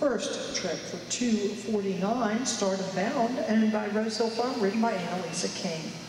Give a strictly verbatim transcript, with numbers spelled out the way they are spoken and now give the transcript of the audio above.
First trip for two forty-nine, Start of Bound, owned by Rose Hill Farm, ridden by Annalisa King.